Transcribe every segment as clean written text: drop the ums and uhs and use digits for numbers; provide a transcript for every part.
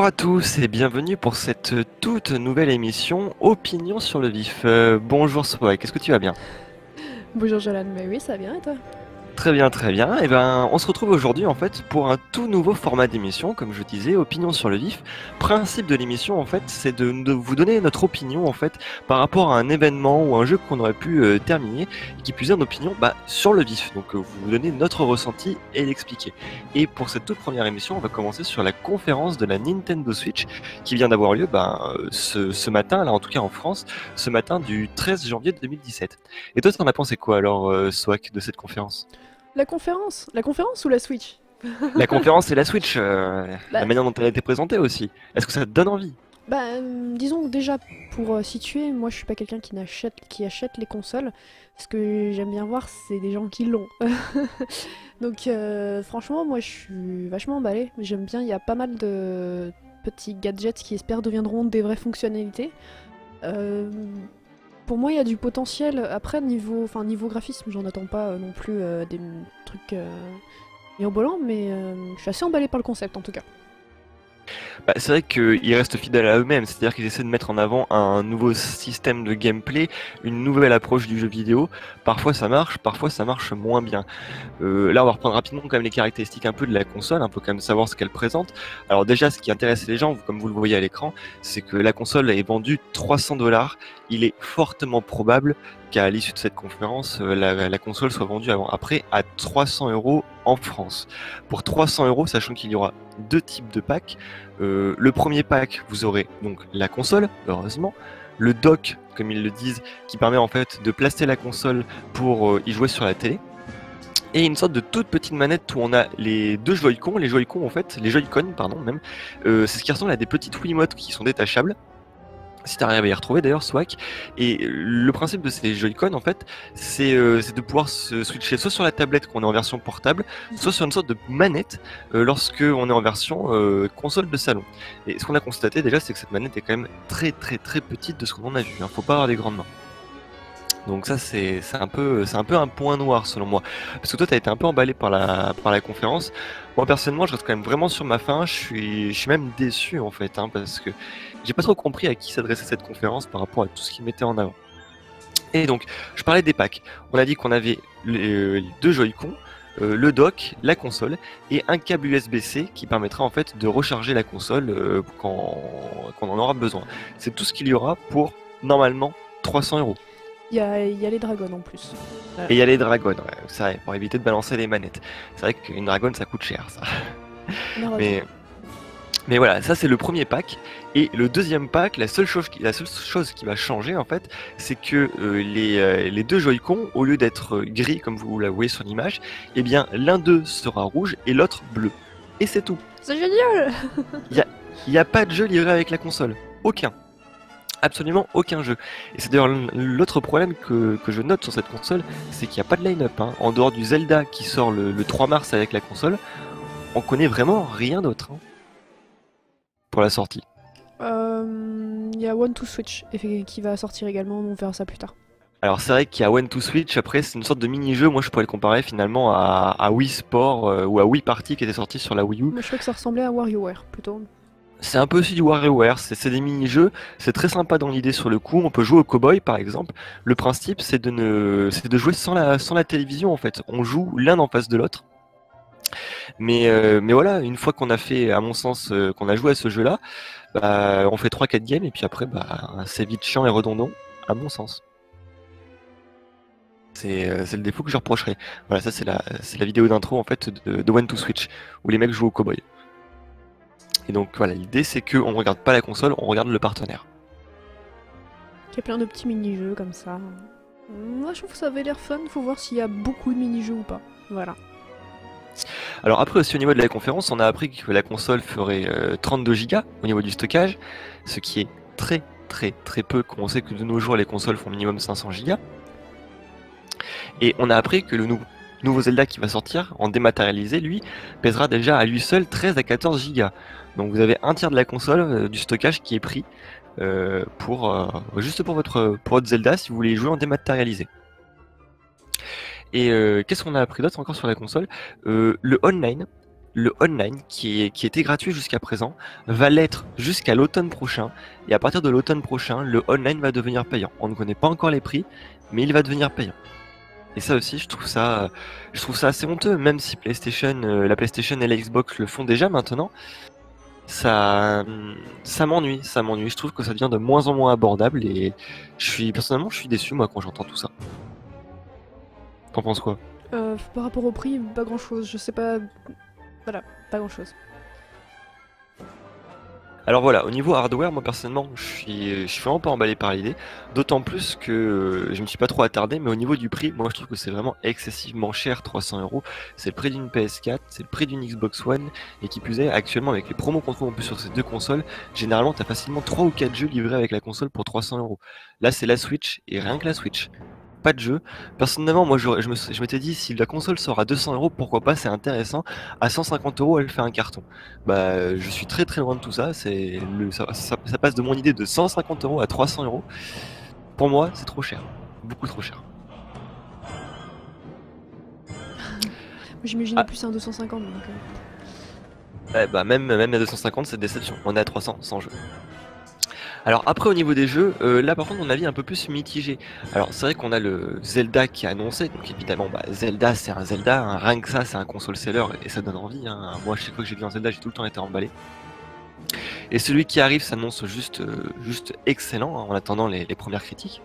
Bonjour à tous et bienvenue pour cette toute nouvelle émission Opinion sur le vif. Bonjour Swag, est-ce que tu vas bien? Bonjour Jolan, mais oui, ça va bien et toi? Très bien, très bien. Et ben, on se retrouve aujourd'hui en fait pour un tout nouveau format d'émission, comme je disais, opinion sur le vif. Principe de l'émission en fait, c'est de vous donner notre opinion en fait par rapport à un événement ou un jeu qu'on aurait pu terminer, et qui puisse être une opinion sur le vif. Donc vous donner notre ressenti et l'expliquer. Et pour cette toute première émission, on va commencer sur la conférence de la Nintendo Switch qui vient d'avoir lieu ce matin, là en tout cas en France, ce matin du 13 janvier 2017. Et toi, t'en as pensé quoi alors, Swag, de cette conférence? La conférence ou la Switch? La conférence et la Switch, la Bah, manière dont elle a été présentée aussi. Est-ce que ça te donne envie? disons que déjà pour situer, moi je suis pas quelqu'un qui achète les consoles. Ce que j'aime bien voir, c'est des gens qui l'ont. Donc franchement, moi je suis vachement emballée. J'aime bien, il y a pas mal de petits gadgets qui espèrent deviendront des vraies fonctionnalités. Euh, pour moi, il y a du potentiel. Après, niveau graphisme, j'en attends pas non plus des trucs mirobolants, mais je suis assez emballée par le concept en tout cas. Bah, c'est vrai qu'ils restent fidèles à eux-mêmes, c'est-à-dire qu'ils essaient de mettre en avant un nouveau système de gameplay, une nouvelle approche du jeu vidéo. Parfois ça marche moins bien. Là, on va reprendre rapidement quand même les caractéristiques un peu de la console, un peu quand même savoir ce qu'elle présente. Alors déjà, ce qui intéresse les gens, comme vous le voyez à l'écran, c'est que la console est vendue 300 $. Il est fortement probable qu'à l'issue de cette conférence, la console soit vendue après à 300 € en France. Pour 300 €, sachant qu'il y aura deux types de packs. Le premier pack, vous aurez donc la console, heureusement, le dock, comme ils le disent, qui permet en fait de placer la console pour y jouer sur la télé, et une sorte de toute petite manette où on a les deux Joy-Con, les Joy-Con, pardon, même, c'est ce qui ressemble à des petites Wiimotes qui sont détachables. Si tu arrives à y retrouver d'ailleurs, Swag. Et le principe de ces Joy-Con, en fait, c'est de pouvoir se switcher soit sur la tablette quand on est en version portable, soit sur une sorte de manette lorsque on est en version console de salon. Et ce qu'on a constaté déjà, c'est que cette manette est quand même très très très petite de ce qu'on en a vu. Hein. Faut pas avoir des grandes mains. Donc ça, c'est un peu un point noir selon moi. Parce que toi, tu as été un peu emballé par la conférence. Moi, personnellement, je reste quand même vraiment sur ma faim. Je suis même déçu, en fait, hein, parce que j'ai pas trop compris à qui s'adressait cette conférence par rapport à tout ce qu'ils mettaient en avant. Et donc, je parlais des packs. On a dit qu'on avait les deux Joy-Con, le dock, la console, et un câble USB-C qui permettra en fait de recharger la console quand on en aura besoin. C'est tout ce qu'il y aura pour, normalement, 300 €. Il y a les dragons en plus. Et il y a les dragons, ouais, c'est vrai, pour éviter de balancer les manettes. C'est vrai qu'une dragonne ça coûte cher, ça. Mais, Malheureusement. mais voilà, ça c'est le premier pack. Et le deuxième pack, la seule chose qui va changer en fait, c'est que les deux Joy-Con, au lieu d'être gris comme vous la voyez sur l'image, eh bien l'un d'eux sera rouge et l'autre bleu. Et c'est tout. C'est génial! Il n'y a, il y a pas de jeu livré avec la console. Aucun. Absolument aucun jeu. Et c'est d'ailleurs l'autre problème que je note sur cette console, c'est qu'il n'y a pas de line-up. Hein. En dehors du Zelda qui sort le 3 mars avec la console, on connaît vraiment rien d'autre hein, pour la sortie. Il y a One to Switch qui va sortir également, on verra ça plus tard. Alors c'est vrai qu'il y a One to Switch, après c'est une sorte de mini-jeu, moi je pourrais le comparer finalement à Wii Sport ou à Wii Party qui était sorti sur la Wii U. Moi je crois que ça ressemblait à WarioWare plutôt. C'est un peu aussi du WarioWare, c'est des mini-jeux, c'est très sympa dans l'idée sur le coup, on peut jouer au cowboy par exemple. Le principe c'est de jouer sans la télévision en fait, on joue l'un en face de l'autre. Mais voilà, une fois qu'on a fait, à mon sens, qu'on a joué à ce jeu-là, on fait 3-4 games et puis après, c'est vite chiant et redondant, à mon sens. C'est le défaut que je reprocherais. Voilà, ça c'est la vidéo d'intro en fait de One to Switch, où les mecs jouent au cowboy. Et donc voilà, l'idée c'est qu'on ne regarde pas la console, on regarde le partenaire. Il y a plein de petits mini-jeux comme ça. Moi je trouve que ça avait l'air fun, faut voir s'il y a beaucoup de mini-jeux ou pas. Voilà. Alors après aussi au niveau de la conférence, on a appris que la console ferait 32 Go au niveau du stockage, ce qui est très très très peu, quand on sait que de nos jours les consoles font minimum 500 Go. Et on a appris que le nouveau Zelda qui va sortir, en dématérialisé, lui, pèsera déjà à lui seul 13 à 14 Go. Donc vous avez un tiers de la console, du stockage qui est pris juste pour votre Zelda si vous voulez y jouer en dématérialisé. Et qu'est-ce qu'on a appris d'autre encore sur la console? Le online. le online qui était gratuit jusqu'à présent va l'être jusqu'à l'automne prochain. Et à partir de l'automne prochain, le online va devenir payant. On ne connaît pas encore les prix, mais il va devenir payant. Et ça aussi, je trouve ça assez honteux, même si la PlayStation et la Xbox le font déjà maintenant. Ça, ça m'ennuie. Je trouve que ça devient de moins en moins abordable et personnellement, je suis déçu moi quand j'entends tout ça. T'en penses quoi? Par rapport au prix, pas grand chose. Je sais pas. Voilà, pas grand chose. Alors voilà, au niveau hardware, moi personnellement, je suis vraiment pas emballé par l'idée, d'autant plus que je me suis pas trop attardé, mais au niveau du prix, moi je trouve que c'est vraiment excessivement cher, 300 €. C'est le prix d'une PS4, c'est le prix d'une Xbox One, et qui plus est, actuellement avec les promos qu'on trouve en plus sur ces deux consoles, généralement t'as facilement 3 ou 4 jeux livrés avec la console pour 300 €. Là c'est la Switch, et rien que la Switch. Pas de jeu. Personnellement, moi je m'étais dit si la console sort à 200 €, pourquoi pas, c'est intéressant. À 150 €, elle fait un carton. Bah, je suis très très loin de tout ça. Ça passe de mon idée de 150 € à 300 €. Pour moi, c'est trop cher. Beaucoup trop cher. J'imaginais Ah, plus un 250 donc. ouais, bah même à 250, c'est déception. On est à 300 sans jeu. Alors après au niveau des jeux, là par contre mon avis est un peu plus mitigé. Alors c'est vrai qu'on a le Zelda qui est annoncé, donc évidemment bah, Zelda c'est un Zelda, hein, rien que ça c'est un console seller et ça donne envie, hein. Moi chaque fois que j'ai vu un Zelda j'ai tout le temps été emballé. Et celui qui arrive s'annonce juste excellent hein, en attendant les premières critiques.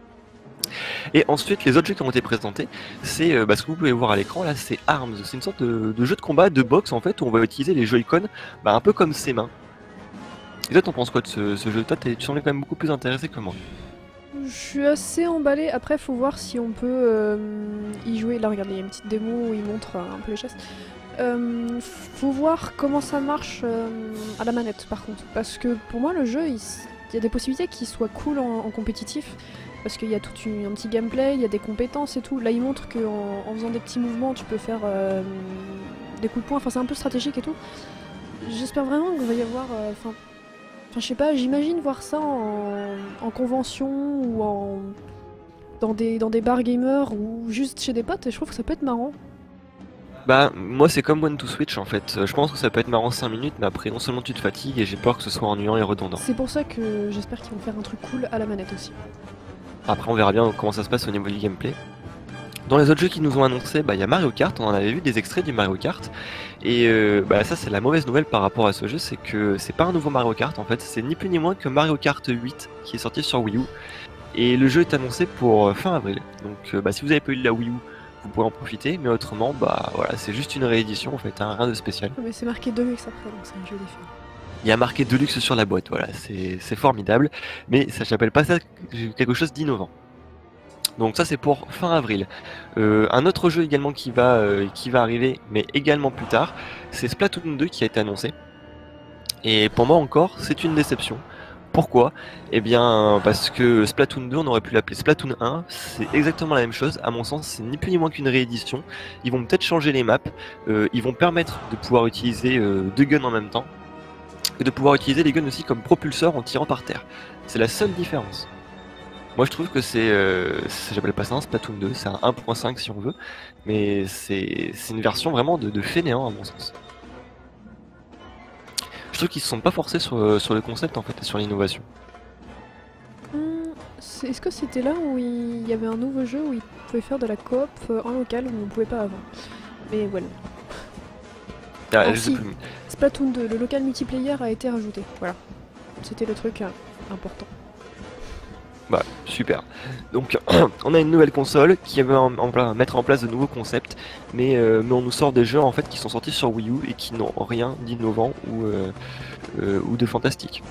Et ensuite les autres jeux qui ont été présentés, c'est ce que vous pouvez voir à l'écran là, c'est Arms. C'est une sorte de jeu de combat, de boxe en fait, où on va utiliser les Joy-Con un peu comme ses mains. Et toi t'en penses quoi de ce jeu? Toi tu semblais quand même beaucoup plus intéressé que moi. Je suis assez emballée. Après, faut voir si on peut y jouer. Là, regardez, il y a une petite démo où il montre un peu les gestes. Faut voir comment ça marche à la manette, par contre. Parce que pour moi, le jeu, il y a des possibilités qu'il soit cool en compétitif. Parce qu'il y a un petit gameplay, il y a des compétences et tout. Là, il montre qu'en faisant des petits mouvements, tu peux faire des coups de poing. Enfin, c'est un peu stratégique et tout. J'espère vraiment qu'il va y avoir. Enfin, je sais pas, j'imagine voir ça en convention ou dans des bars gamers ou juste chez des potes et je trouve que ça peut être marrant. Bah, moi c'est comme One to Switch en fait. Je pense que ça peut être marrant 5 minutes, mais après non seulement tu te fatigues et j'ai peur que ce soit ennuyant et redondant. C'est pour ça que j'espère qu'ils vont faire un truc cool à la manette aussi. Après on verra bien comment ça se passe au niveau du gameplay. Dans les autres jeux qui nous ont annoncé, il y a Mario Kart, on en avait vu des extraits du Mario Kart. Et ça c'est la mauvaise nouvelle par rapport à ce jeu, c'est que c'est pas un nouveau Mario Kart en fait, c'est ni plus ni moins que Mario Kart 8 qui est sorti sur Wii U. Et le jeu est annoncé pour fin avril. Donc si vous avez pas eu de la Wii U, vous pouvez en profiter, mais autrement, voilà, c'est juste une réédition en fait, hein, rien de spécial. Mais c'est marqué Deluxe après, donc c'est un jeu différent. Il y a marqué Deluxe sur la boîte, voilà, c'est formidable, mais ça s'appelle pas ça quelque chose d'innovant. Donc ça c'est pour fin avril. Un autre jeu également qui va arriver, mais également plus tard, c'est Splatoon 2 qui a été annoncé. Et pour moi encore, c'est une déception. Pourquoi? Eh bien parce que Splatoon 2, on aurait pu l'appeler Splatoon 1, c'est exactement la même chose, à mon sens c'est ni plus ni moins qu'une réédition. Ils vont peut-être changer les maps, ils vont permettre de pouvoir utiliser deux guns en même temps, et de pouvoir utiliser les guns aussi comme propulseur en tirant par terre. C'est la seule différence. Moi je trouve que j'appelle pas ça un Splatoon 2, c'est un 1.5 si on veut, mais c'est une version vraiment de fainéant à mon sens. Je trouve qu'ils se sont pas forcés sur le concept en fait et sur l'innovation. Est-ce que c'était là où il y avait un nouveau jeu où ils pouvaient faire de la coop en local où on pouvait pas avant? Mais voilà. Ah, je sais Si, plus. Splatoon 2, le local multiplayer a été rajouté. Voilà. C'était le truc important. Bah, super. Donc, on a une nouvelle console qui va mettre en place de nouveaux concepts, mais on nous sort des jeux en fait qui sont sortis sur Wii U et qui n'ont rien d'innovant ou de fantastique.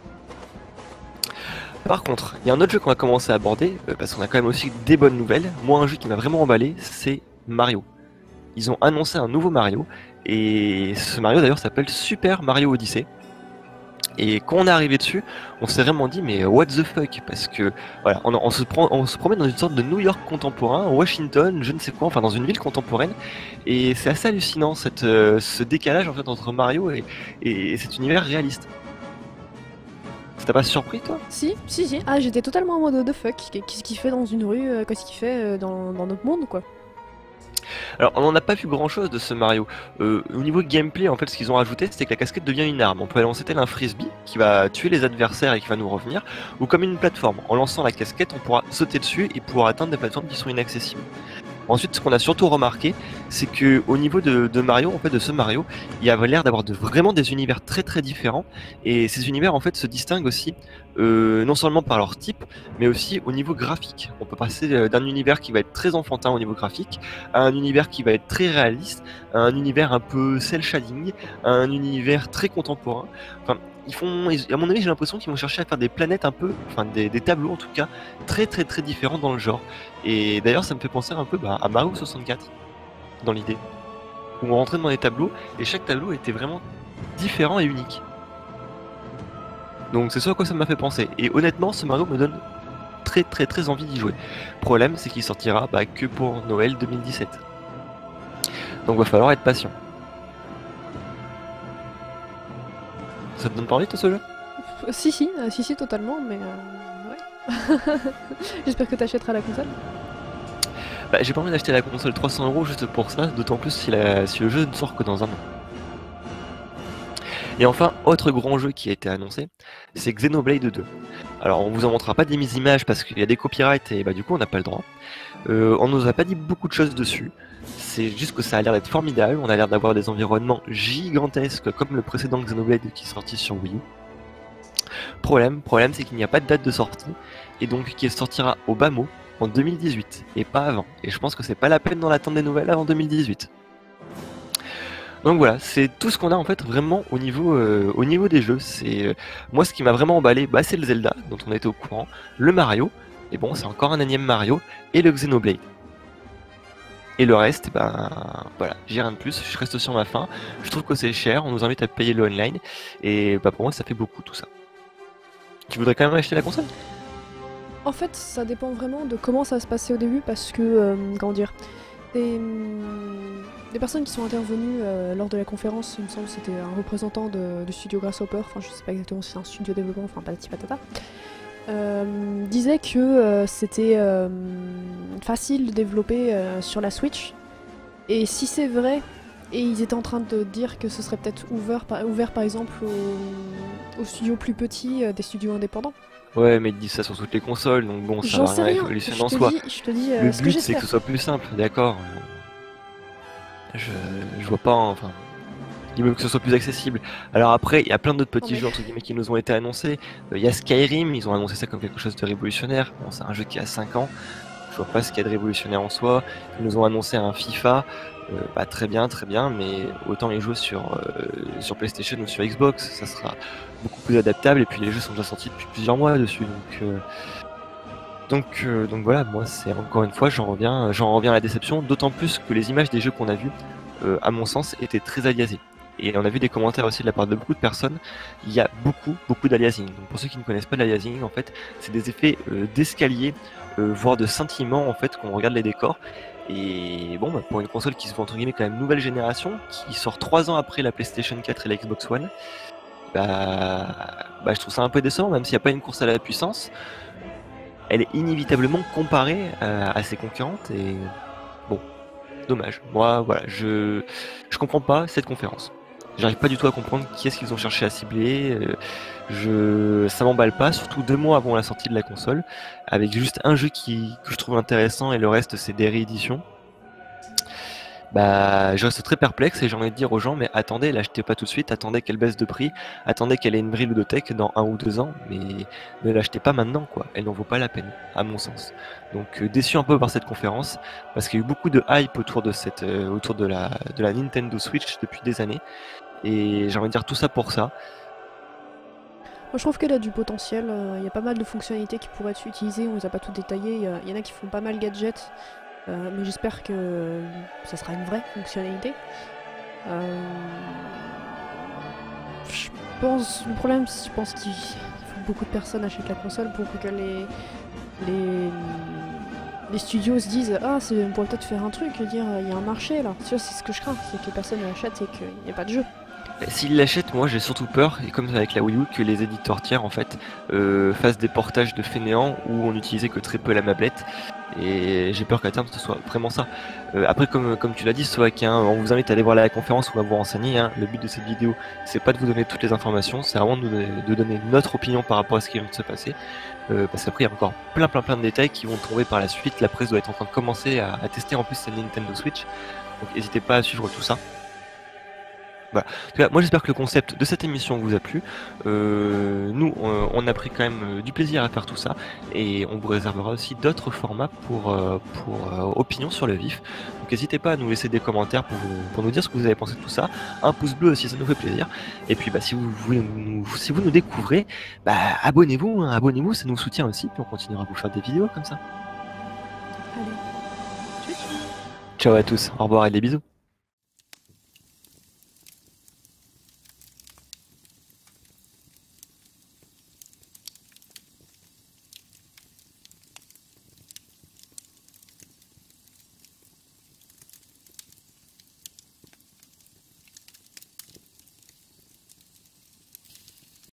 Par contre, il y a un autre jeu qu'on va commencer à aborder, parce qu'on a quand même aussi des bonnes nouvelles. Moi, un jeu qui m'a vraiment emballé, c'est Mario. Ils ont annoncé un nouveau Mario, et ce Mario d'ailleurs s'appelle Super Mario Odyssey. Et quand on est arrivé dessus, on s'est vraiment dit mais what the fuck, parce que voilà, on se promène dans une sorte de New York contemporain, Washington, je ne sais quoi, enfin dans une ville contemporaine, et c'est assez hallucinant ce décalage en fait entre Mario et cet univers réaliste. Ça t'a pas surpris toi? Si. Ah, j'étais totalement en mode what the fuck. Qu'est-ce qu'il fait dans une rue? Qu'est-ce qu'il fait dans notre monde, quoi? Alors, on n'en a pas vu grand chose de ce Mario. Au niveau gameplay, en fait, ce qu'ils ont rajouté, c'est que la casquette devient une arme. On peut la lancer tel un frisbee qui va tuer les adversaires et qui va nous revenir, ou comme une plateforme. En lançant la casquette, on pourra sauter dessus et pouvoir atteindre des plateformes qui sont inaccessibles. Ensuite, ce qu'on a surtout remarqué, c'est que au niveau de Mario, en fait, de ce Mario, il y avait l'air d'avoir vraiment des univers très très différents. Et ces univers, en fait, se distinguent aussi non seulement par leur type, mais aussi au niveau graphique. On peut passer d'un univers qui va être très enfantin au niveau graphique, à un univers qui va être très réaliste, à un univers un peu cel shading, à un univers très contemporain. Enfin, à mon avis, j'ai l'impression qu'ils vont chercher à faire des planètes un peu, enfin des tableaux en tout cas, très très très différents dans le genre. Et d'ailleurs, ça me fait penser un peu à Mario 64 dans l'idée, où on rentrait dans les tableaux et chaque tableau était vraiment différent et unique. Donc c'est ça à quoi ça m'a fait penser. Et honnêtement, ce Mario me donne très très très envie d'y jouer. Problème, c'est qu'il sortira que pour Noël 2017. Donc va falloir être patient. Ça te donne pas envie toi ce jeu? Si, totalement, mais ouais. J'espère que t'achèteras la console. J'ai pas envie d'acheter la console 300€ juste pour ça, d'autant plus si le jeu ne sort que dans un an. Et enfin, autre grand jeu qui a été annoncé, c'est Xenoblade 2. Alors on vous en montrera pas des mises images parce qu'il y a des copyrights et du coup on n'a pas le droit. On nous a pas dit beaucoup de choses dessus. C'est juste que ça a l'air d'être formidable, on a l'air d'avoir des environnements gigantesques comme le précédent Xenoblade qui est sorti sur Wii U. Problème c'est qu'il n'y a pas de date de sortie et donc qu'il sortira au bas mot en 2018 et pas avant. Et je pense que c'est pas la peine d'en attendre des nouvelles avant 2018. Donc voilà, c'est tout ce qu'on a en fait vraiment au niveau des jeux. C'est moi ce qui m'a vraiment emballé, c'est le Zelda dont on était au courant, le Mario, et bon c'est encore un énième Mario, et le Xenoblade. Et le reste, voilà, j'ai rien de plus, je reste sur ma faim. Je trouve que c'est cher, on nous invite à payer le online, et pour moi ça fait beaucoup tout ça. Tu voudrais quand même acheter la console? En fait, ça dépend vraiment de comment ça va se passer au début, parce que, comment dire, des personnes qui sont intervenues lors de la conférence, il me semble que c'était un représentant du studio Grasshopper, enfin je sais pas exactement si c'est un studio de développement, enfin patati patata, disait que c'était facile de développer sur la Switch, et si c'est vrai, et ils étaient en train de dire que ce serait peut-être ouvert par exemple aux studios plus petits, des studios indépendants. Ouais, mais ils disent ça sur toutes les consoles, donc bon, ça J'en va sais rien rien, révolutionner en soi. je te dis Le ce que but c'est que j'espère. ce soit plus simple, d'accord. Je vois pas, enfin. Il veut que ce soit plus accessible. Alors après, il y a plein d'autres petits jeux entre guillemets qui nous ont été annoncés. Il y a Skyrim, ils ont annoncé ça comme quelque chose de révolutionnaire. Bon, c'est un jeu qui a 5 ans. Je vois pas ce qu'il y a de révolutionnaire en soi. Ils nous ont annoncé un FIFA. Très bien, mais autant les jouer sur PlayStation ou sur Xbox, ça sera beaucoup plus adaptable. Et puis les jeux sont déjà sortis depuis plusieurs mois dessus, donc voilà, moi c'est encore une fois, j'en reviens à la déception, d'autant plus que les images des jeux qu'on a vus, à mon sens, étaient très aliasées. Et on a vu des commentaires aussi de la part de beaucoup de personnes, il y a beaucoup d'aliasing. Donc pour ceux qui ne connaissent pas l'aliasing, en fait, c'est des effets d'escalier, voire de scintillement en fait, quand on regarde les décors. Et bon, pour une console qui se veut entre guillemets quand même nouvelle génération, qui sort 3 ans après la PlayStation 4 et la Xbox One, je trouve ça un peu décevant, même s'il n'y a pas une course à la puissance. Elle est inévitablement comparée à ses concurrentes et bon, dommage. Moi, voilà, je comprends pas cette conférence. J'arrive pas du tout à comprendre qui est-ce qu'ils ont cherché à cibler. Ça m'emballe pas, surtout 2 mois avant la sortie de la console, avec juste un jeu que je trouve intéressant et le reste c'est des rééditions. Je reste très perplexe et j'ai envie de dire aux gens, mais attendez, l'achetez pas tout de suite, attendez qu'elle baisse de prix, attendez qu'elle ait une vrille de tech dans 1 ou 2 ans, mais ne l'achetez pas maintenant, quoi. Elle n'en vaut pas la peine, à mon sens. Donc déçu un peu par cette conférence, parce qu'il y a eu beaucoup de hype autour de la Nintendo Switch depuis des années, et j'ai envie de dire tout ça pour ça. Moi je trouve qu'elle a du potentiel, il y a pas mal de fonctionnalités qui pourraient être utilisées, on les a pas toutes détaillées, il y en a qui font pas mal gadgets, mais j'espère que ça sera une vraie fonctionnalité. Le problème, je pense qu'il faut que beaucoup de personnes achètent la console pour que les studios se disent « Ah, on pourrait peut-être faire un truc, dire il y a un marché là ». Tu vois, c'est ce que je crains, c'est que personne ne l'achète et qu'il n'y a pas de jeu. S'ils l'achètent, moi j'ai surtout peur, et comme avec la Wii U, que les éditeurs tiers en fait fassent des portages de fainéants où on n'utilisait que très peu la mablette. Et j'ai peur qu'à terme ce soit vraiment ça. Après, comme tu l'as dit, Soak, hein, on vous invite à aller voir la conférence, on va vous renseigner. Hein. Le but de cette vidéo, c'est pas de vous donner toutes les informations, c'est vraiment de donner notre opinion par rapport à ce qui vient de se passer. Parce qu'après, il y a encore plein de détails qui vont tomber par la suite. La presse doit être en train de commencer à tester en plus sa Nintendo Switch. Donc n'hésitez pas à suivre tout ça. Voilà. En tout cas, moi j'espère que le concept de cette émission vous a plu. Nous, on a pris quand même du plaisir à faire tout ça et on vous réservera aussi d'autres formats pour opinion sur le vif. Donc n'hésitez pas à nous laisser des commentaires pour nous dire ce que vous avez pensé de tout ça. Un pouce bleu aussi, ça nous fait plaisir. Et puis si vous nous découvrez, abonnez-vous, hein, abonnez-vous, ça nous soutient aussi. Puis on continuera à vous faire des vidéos comme ça. Allez, tchuss. Ciao à tous, au revoir et des bisous.